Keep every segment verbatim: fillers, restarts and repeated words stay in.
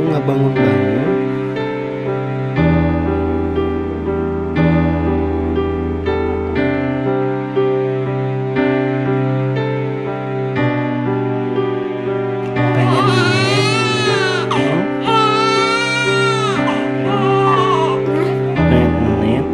nggak bangun-bangun. Pengen nenek? Hmm? Pengen nenek?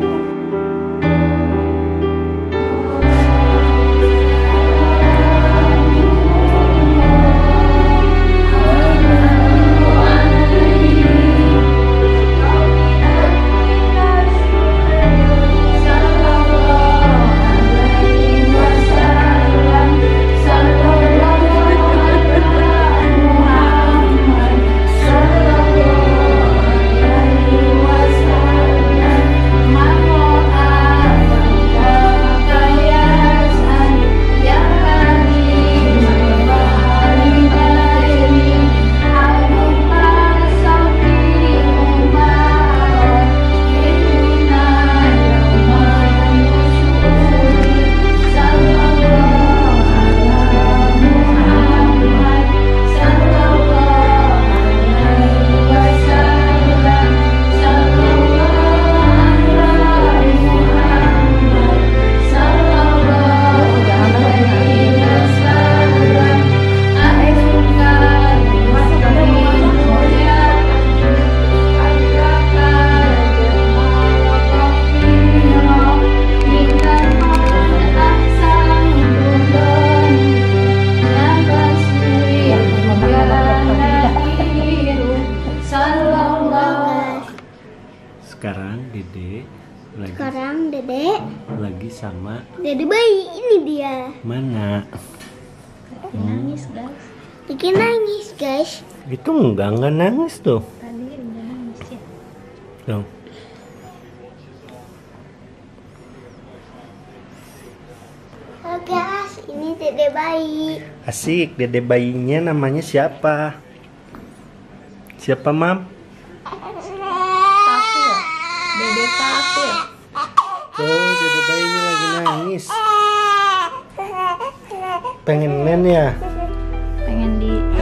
Sekarang Dede lagi Sekarang Dedek lagi sama Dede bayi ini dia. mana? Lagi nangis guys. Bikin nangis guys. Itu enggak enggak nangis tuh. Tadi udah nangis ya. Tuh. Oh guys, ini Dede bayi. Asik, Dede bayinya namanya siapa? Siapa, Mam? Kafir. Dede kafir. Oh, Dede bayinya lagi nangis. Pengen nen ya? Pengen di